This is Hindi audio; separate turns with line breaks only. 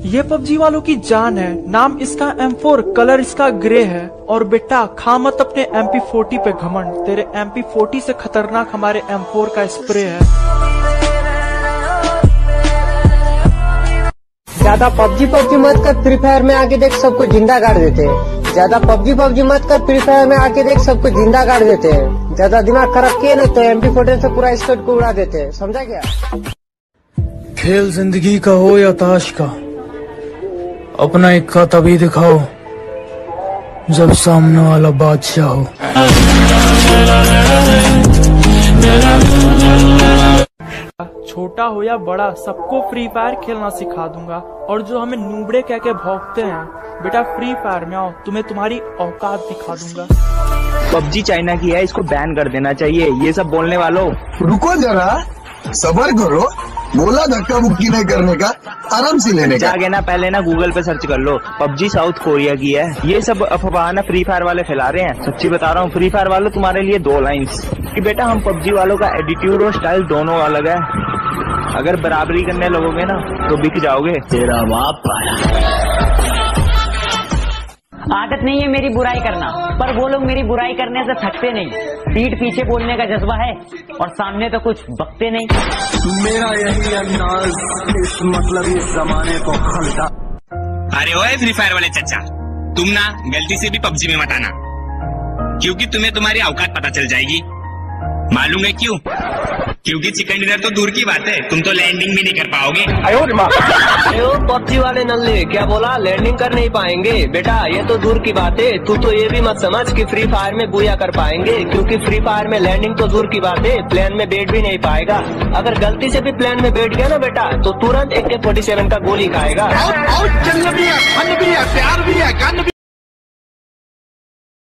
ये पबजी वालों की जान है। नाम इसका M4, कलर इसका ग्रे है। और बेटा खा मत अपने MP40 पे घमंड, तेरे MP40 से खतरनाक हमारे M4 का स्प्रे है।
ज्यादा पबजी मत कर, फ्री फायर में आके देख सबको जिंदा गाड़ देते हैं। ज्यादा पबजी मत कर, फ्री फायर में आके देख सबको जिंदा गाड़ देते हैं। ज्यादा दिमाग खराब किए ना तो MP40 से पूरा स्क्वाड को उड़ा देते हैं, समझा क्या?
खेल जिंदगी का हो या ताश का, अपना इक्का तभी दिखाओ जब सामने वाला बादशाह हो।
छोटा हो या बड़ा सबको फ्री फायर खेलना सिखा दूंगा। और जो हमें नूबड़े कह के भौंकते हैं, बेटा फ्री फायर में आओ, तुम्हें तुम्हारी औकात दिखा दूंगा।
पबजी चाइना की है, इसको बैन कर देना चाहिए। ये सब बोलने वालों,
रुको जरा, सबर करो। बोला धक्का मुक्की नहीं करने का, आराम से लेने का।
जाके ना पहले ना गूगल पे सर्च कर लो, पबजी साउथ कोरिया की है। ये सब अफवाह ना फ्री फायर वाले फैला रहे हैं। सच्ची बता रहा हूँ, फ्री फायर वालों तुम्हारे लिए 2 लाइन्स कि बेटा हम पबजी वालों का एटीट्यूड और स्टाइल दोनों अलग है। अगर बराबरी करने लगोगे ना तो बिक जाओगे।
तेरा बाप
आदत नहीं है मेरी बुराई करना, पर वो लोग मेरी बुराई करने से थकते नहीं। पीठ पीछे बोलने का जज्बा है और सामने तो कुछ बकते नहीं।
मेरा यही अंदाज इस मतलब इस जमाने को खलता।
अरे ओए फ्री फायर वाले चचा, तुम ना गलती से भी पबजी में मत आना, क्योंकि तुम्हें तुम्हारी औकात पता चल जाएगी। मालूम है क्यों? क्योंकि चिकन डिनर तो दूर की बात है, तुम तो लैंडिंग भी नहीं कर पाओगे।
पबजी वाले नल्ले क्या बोला, लैंडिंग कर नहीं पाएंगे? बेटा ये तो दूर की बात है, तू तो ये भी मत समझ कि फ्री फायर में बुया कर पाएंगे, क्योंकि फ्री फायर में लैंडिंग तो दूर की बात है, प्लेन में बैठ भी नहीं पाएगा। अगर गलती से भी प्लेन में बैठ गया ना बेटा, तो तुरंत AK-47 का गोली खाएगा।